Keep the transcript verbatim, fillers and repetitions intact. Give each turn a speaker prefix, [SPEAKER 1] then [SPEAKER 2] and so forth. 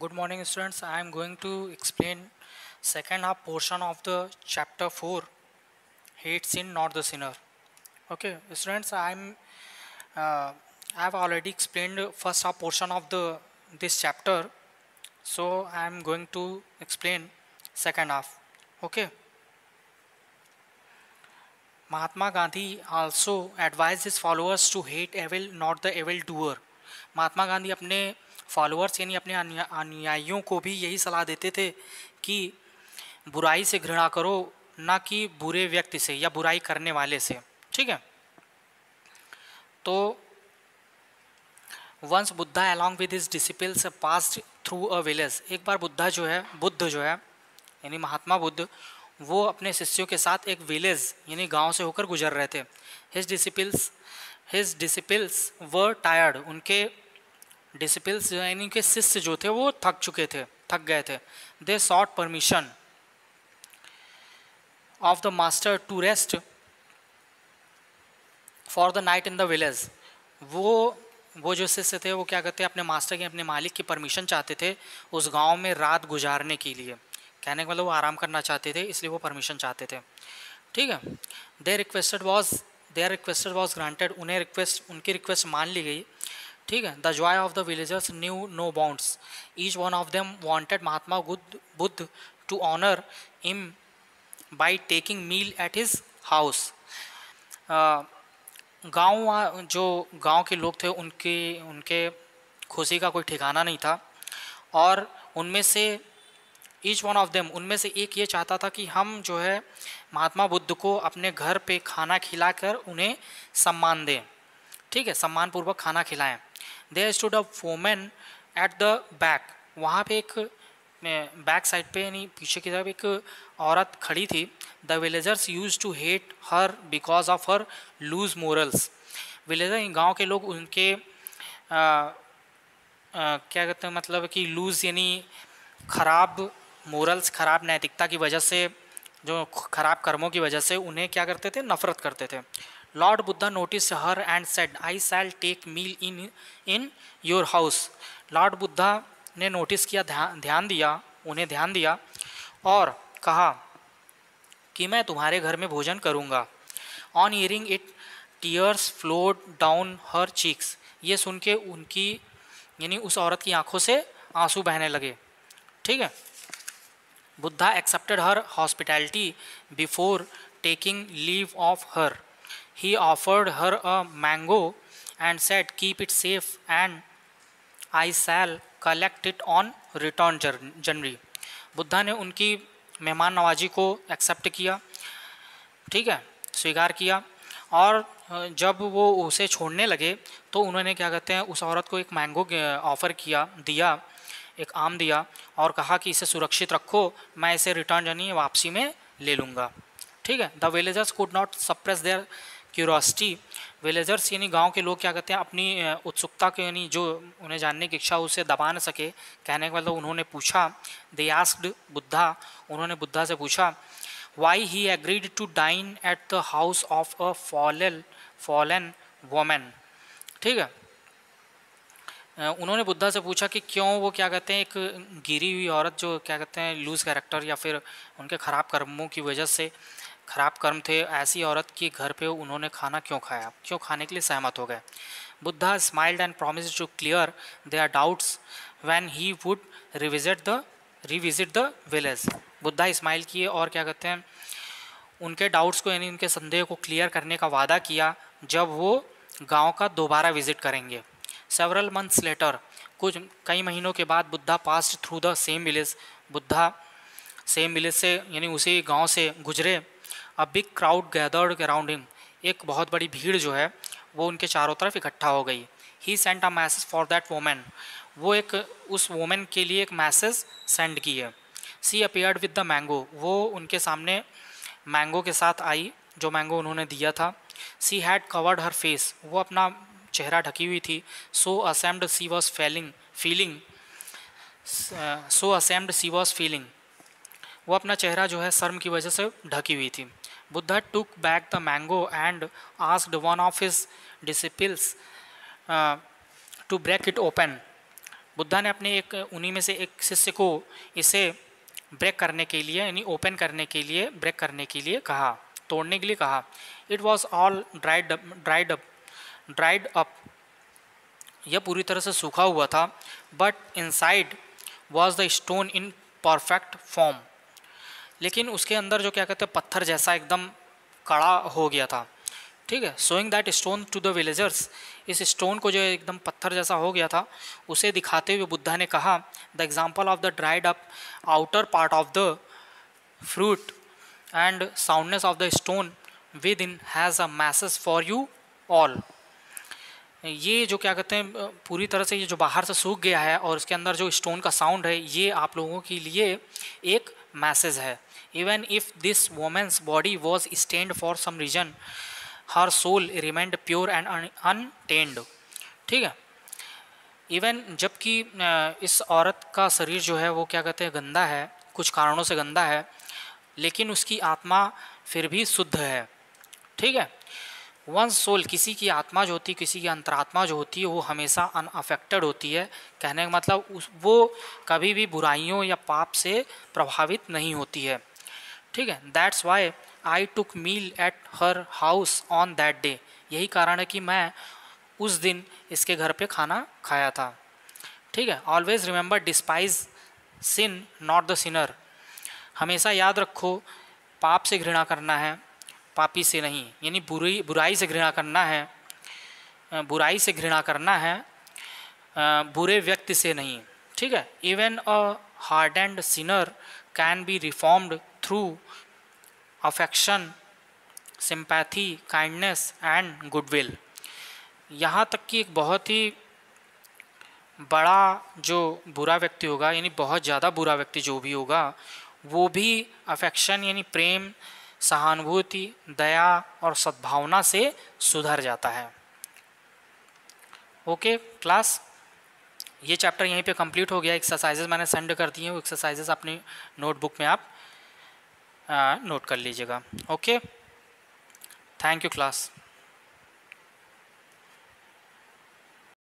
[SPEAKER 1] Good morning, students. I am going to explain second half portion of the chapter four, hate sin, not the sinner. Okay, students. I'm uh, I have already explained first half portion of the this chapter, so I am going to explain second half. Okay. Mahatma Gandhi also advised his followers to hate evil, not the evil doer. Mahatma Gandhi अपने followers यानी अपने अनुया- अनुयायियों को भी यही सलाह देते थे कि बुराई से घृणा करो, ना कि बुरे व्यक्ति से या बुराई करने वाले से। ठीक है। तो once Buddha along with his disciples passed through a village, एक बार बुद्धा जो है बुद्ध जो है यानी महात्मा बुद्ध वो अपने शिष्यों के साथ एक विलेज यानी गांव से होकर गुजर रहे थे। His disciples his disciples were tired, उनके डिसिपल्स यानी के शिष्य जो थे वो थक चुके थे, थक गए थे। They sought permission of the master to rest for the night in the village. वो वो जो शिष्य थे वो क्या कहते हैं, अपने मास्टर की अपने मालिक की परमिशन चाहते थे उस गांव में रात गुजारने के लिए। कहने का मतलब वो आराम करना चाहते थे, इसलिए वो परमिशन चाहते थे। ठीक है। They requested was their requested was granted, उन्हें रिक्वेस्ट उनकी रिक्वेस्ट मान ली गई। ठीक है। The joy of the villagers knew no bounds, each one of them wanted Mahatma Buddha to honour him by taking meal at his house. गांव जो गांव के लोग थे उनके उनके खुशी का कोई ठिकाना नहीं था, और उनमें से ईच वन ऑफ देम उनमें से एक ये चाहता था कि हम जो है महात्मा बुद्ध को अपने घर पे खाना खिलाकर उन्हें सम्मान दें। ठीक है, सम्मान पूर्वक खाना खिलाएं। There stood a woman at the back, वहाँ पे एक बैक साइड पे यानी पीछे की तरफ एक औरत खड़ी थी। The villagers used to hate her because of her loose morals, villager गांव के लोग उनके आ, आ, क्या कहते हैं मतलब कि लूज यानी खराब मोरल्स, खराब नैतिकता की वजह से, जो खराब कर्मों की वजह से उन्हें क्या करते थे, नफरत करते थे। Lord Buddha notice her and said I shall take meal in in your house. Lord Buddha ने नोटिस किया, ध्यान ध्यान दिया उन्हें ध्यान दिया और कहा कि मैं तुम्हारे घर में भोजन करूँगा। On hearing it tears flowed down her cheeks, ये सुन के उनकी यानी उस औरत की आंखों से आंसू बहने लगे। ठीक है। Buddha accepted her hospitality before taking leave of her. He offered her a mango and said keep it safe and I shall collect it on return journey. Buddha ने उनकी मेहमान नवाजी को एक्सेप्ट किया, ठीक है, स्वीकार किया, और जब वो उसे छोड़ने लगे तो उन्होंने क्या कहते हैं उस औरत को एक मैंगो ऑफ़र किया दिया एक आम दिया और कहा कि इसे सुरक्षित रखो, मैं इसे रिटर्न जर्नी वापसी में ले लूँगा। ठीक है। The villagers could not suppress their curiosity, villagers यानी गांव के लोग क्या कहते हैं अपनी उत्सुकता के यानी जो उन्हें जानने की इच्छा उसे दबा न सके। कहने का मतलब उन्होंने पूछा, दे आस्क्ड बुद्धा, उन्होंने बुद्धा से पूछा why he agreed to dine at the house of a fallen fallen women. ठीक है। उन्होंने बुद्धा से पूछा कि क्यों वो क्या कहते हैं एक गिरी हुई औरत जो क्या कहते हैं लूज कैरेक्टर या फिर उनके ख़राब कर्मों की वजह से खराब कर्म थे, ऐसी औरत के घर पे उन्होंने खाना क्यों खाया, क्यों खाने के लिए सहमत हो गए। Buddha smiled and promised to clear their doubts when he would revisit the revisit the village. Buddha smile किए और क्या कहते हैं उनके डाउट्स को यानी उनके संदेह को क्लियर करने का वादा किया जब वो गांव का दोबारा विजिट करेंगे। सेवरल मंथ्स लेटर, कुछ कई महीनों के बाद Buddha pass through the same village, Buddha same village से यानी उसी गांव से गुजरे। A big crowd gathered around him, एक बहुत बड़ी भीड़ जो है वो उनके चारों तरफ इकट्ठा हो गई। He sent a message for that women, वो एक उस वोमेन के लिए एक मैसेज सेंड की है। She appeared with the mango, वो उनके सामने मैंगो के साथ आई जो मैंगो उन्होंने दिया था। She had covered her face, वो अपना चेहरा ढकी हुई थी। So ashamed she was feeling feeling so ashamed she was feeling, वो अपना चेहरा जो है शर्म की वजह से ढकी हुई थी। Buddha took back the mango and asked one of his disciples to break it open. Buddha ने अपने एक उन्हीं में से एक शिष्य को इसे ब्रेक करने के लिए यानी ओपन करने के लिए ब्रेक करने के लिए कहा, तोड़ने के लिए कहा। It was all dried dried up dried up यह पूरी तरह से सूखा हुआ था। But inside was the stone in perfect form, लेकिन उसके अंदर जो क्या कहते हैं पत्थर जैसा एकदम कड़ा हो गया था। ठीक है, showing that stone to the villagers, इस स्टोन को जो एकदम पत्थर जैसा हो गया था उसे दिखाते हुए बुद्धा ने कहा, the example of the dried up outer part of the fruit and soundness of the stone within has a message for you all. ये जो क्या कहते हैं पूरी तरह से ये जो बाहर से सूख गया है और इसके अंदर जो स्टोन का साउंड है ये आप लोगों के लिए एक मैसेज है। Even if this woman's body was stained for some reason her soul remained pure and untainted. ठीक है, इवन जबकि इस औरत का शरीर जो है वो क्या कहते हैं गंदा है, कुछ कारणों से गंदा है, लेकिन उसकी आत्मा फिर भी शुद्ध है। ठीक है, वन सोल, किसी की आत्मा जो होती है, किसी की अंतरात्मा जो होती है वो हमेशा अनअफेक्टेड होती है। कहने का मतलब उस वो कभी भी बुराइयों या पाप से प्रभावित नहीं होती है। ठीक है, that's why I took meal at her house on that day, यही कारण है कि मैं उस दिन इसके घर पे खाना खाया था। ठीक है, always remember despise sin not the sinner, हमेशा याद रखो पाप से घृणा करना है, पापी से नहीं, यानी बुरी बुराई से घृणा करना है, बुराई से घृणा करना है, बुरे व्यक्ति से नहीं। ठीक है, even a hardened sinner can be reformed through affection, sympathy, kindness and goodwill. यहाँ तक कि एक बहुत ही बड़ा जो बुरा व्यक्ति होगा, यानी बहुत ज़्यादा बुरा व्यक्ति जो भी होगा, वो भी अफेक्शन यानी प्रेम, सहानुभूति, दया और सद्भावना से सुधर जाता है। ओके क्लास, ये चैप्टर यहीं पे कंप्लीट हो गया। एक्सरसाइजेज मैंने सेंड कर दिए हैं, वो एक्सरसाइजेज अपनी नोटबुक में आप नोट कर लीजिएगा। Okay, thank you class.